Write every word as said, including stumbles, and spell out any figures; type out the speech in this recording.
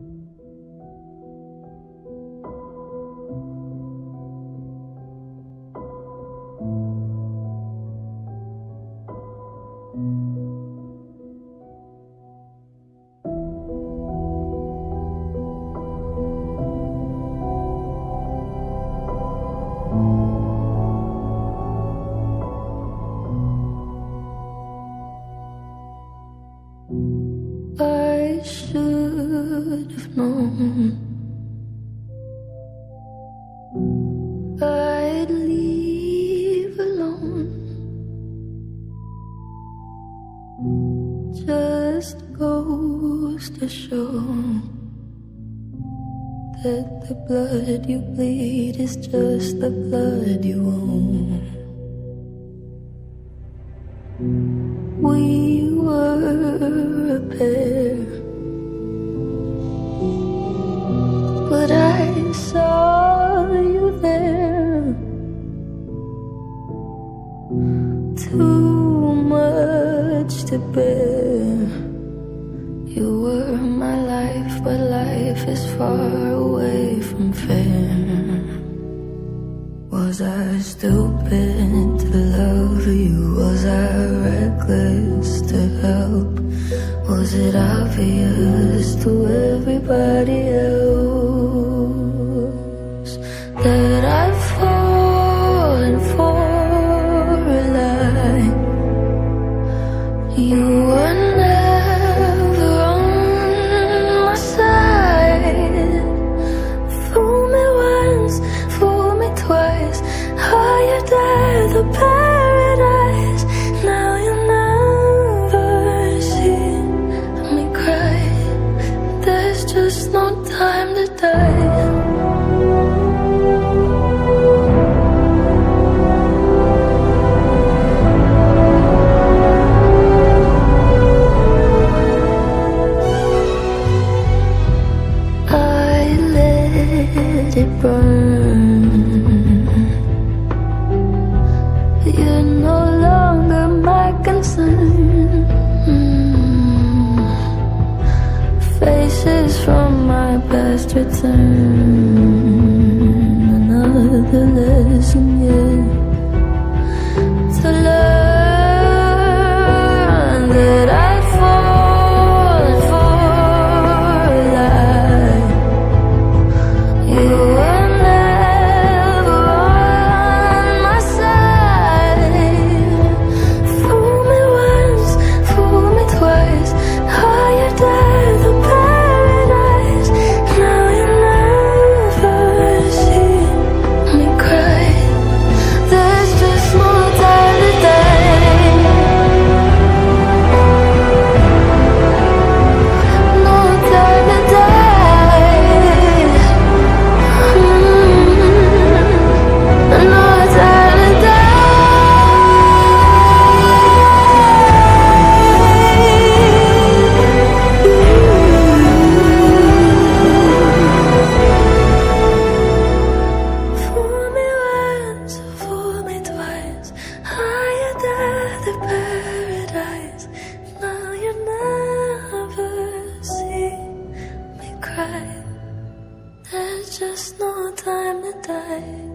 I should have known I'd leave alone. Just goes to show that the blood you bleed is just the blood you own. We were a pair, but I saw you there. Too much to bear. You were my life, but life is far away from fair. Was I stupid to love you? Was I reckless to help? Was it obvious to everybody else that I've fallen for a lie? You were never on my side. Fool me once, fool me twice. Higher than the paradise. Now you never see me cry. There's just no time to die. I let it burn. You're no longer my concern. mm. Faces from my past return. Another lesson yet to learn that I've fallen for a lie. You were never on my side. Fool me once, fool me twice. Higher than the paradise. Now you never see me cry. There's just no time to die. No time to die. Mm, no time to Fool me once, fool me twice. Higher than the paradise. Now you never see me cry. There's just no time to die.